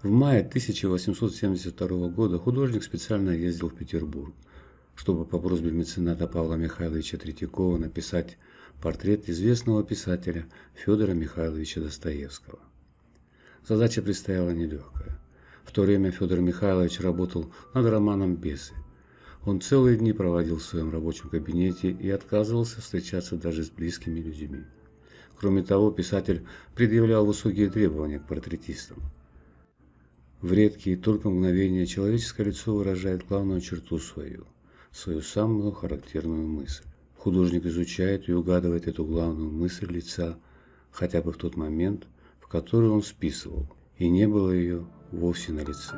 В мае 1872 года художник специально ездил в Петербург, чтобы по просьбе мецената Павла Михайловича Третьякова написать портрет известного писателя Федора Михайловича Достоевского. Задача предстояла нелегкая. В то время Федор Михайлович работал над романом «Бесы». Он целые дни проводил в своем рабочем кабинете и отказывался встречаться даже с близкими людьми. Кроме того, писатель предъявлял высокие требования к портретистам. В редкие только мгновения человеческое лицо выражает главную черту свою самую характерную мысль. Художник изучает и угадывает эту главную мысль лица хотя бы в тот момент, в который он списывал, и не было ее вовсе на лице.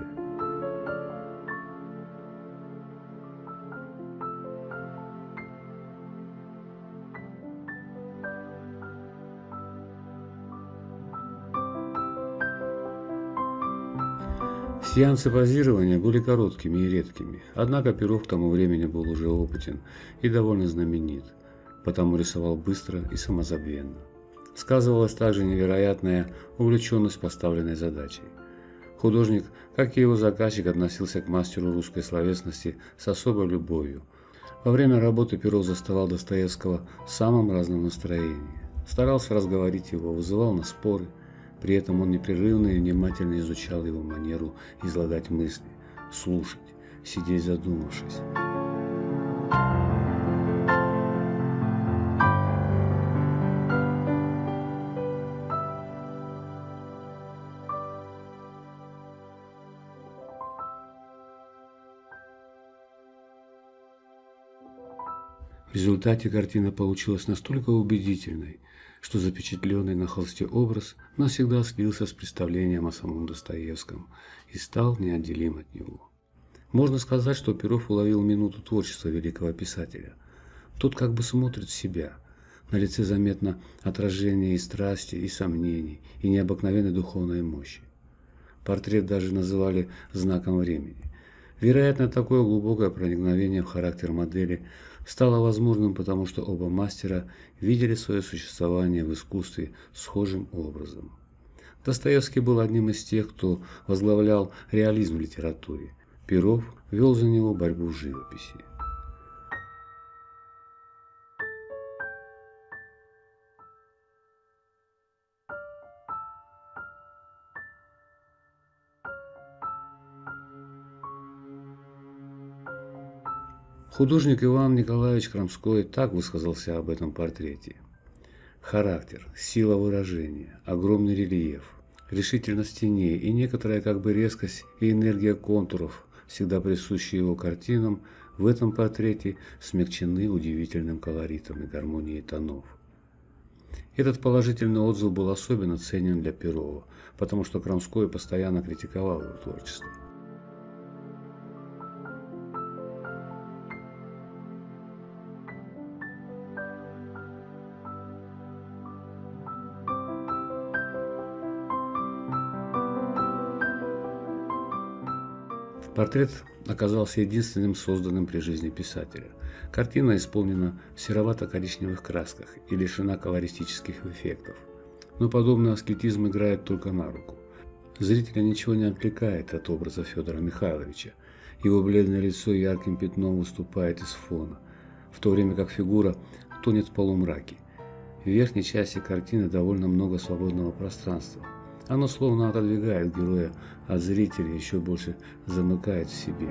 Сеансы позирования были короткими и редкими, однако Перов к тому времени был уже опытен и довольно знаменит, потому рисовал быстро и самозабвенно. Сказывалась также невероятная увлеченность поставленной задачей. Художник, как и его заказчик, относился к мастеру русской словесности с особой любовью. Во время работы Перов заставал Достоевского в самом разном настроении, старался разговорить его, вызывал на споры. При этом он непрерывно и внимательно изучал его манеру излагать мысли, слушать, сидеть задумавшись. В результате картина получилась настолько убедительной, что запечатленный на холсте образ навсегда слился с представлением о самом Достоевском и стал неотделим от него. Можно сказать, что Перов уловил минуту творчества великого писателя. Тот как бы смотрит в себя. На лице заметно отражение и страсти, и сомнений, и необыкновенной духовной мощи. Портрет даже называли знаком времени. Вероятно, такое глубокое проникновение в характер модели стало возможным, потому что оба мастера видели свое существование в искусстве схожим образом. Достоевский был одним из тех, кто возглавлял реализм в литературе. Перов вел за него борьбу в живописи. Художник Иван Николаевич Крамской так высказался об этом портрете. Характер, сила выражения, огромный рельеф, решительность теней и некоторая как бы резкость и энергия контуров, всегда присущие его картинам, в этом портрете смягчены удивительным колоритом и гармонией тонов. Этот положительный отзыв был особенно ценен для Перова, потому что Крамской постоянно критиковал его творчество. Портрет оказался единственным созданным при жизни писателя. Картина исполнена в серовато-коричневых красках и лишена колористических эффектов. Но подобный аскетизм играет только на руку. Зрителя ничего не отвлекает от образа Федора Михайловича. Его бледное лицо ярким пятном выступает из фона, в то время как фигура тонет в полумраке. В верхней части картины довольно много свободного пространства. Оно словно отодвигает героя от зрителя, еще больше замыкает в себе.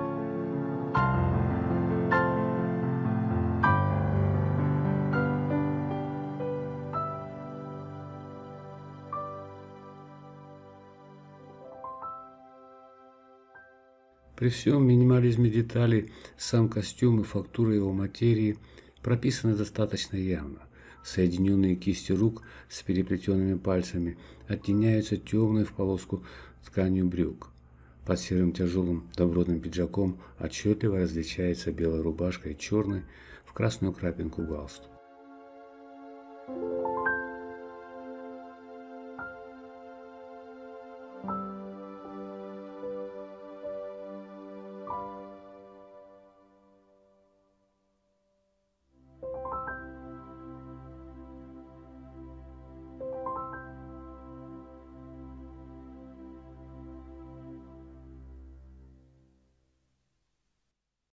При всем минимализме деталей сам костюм и фактура его материи прописаны достаточно явно. Соединенные кисти рук с переплетенными пальцами оттеняются темной в полоску тканью брюк. Под серым тяжелым добротным пиджаком отчетливо различается белая рубашка и черный в красную крапинку галстук.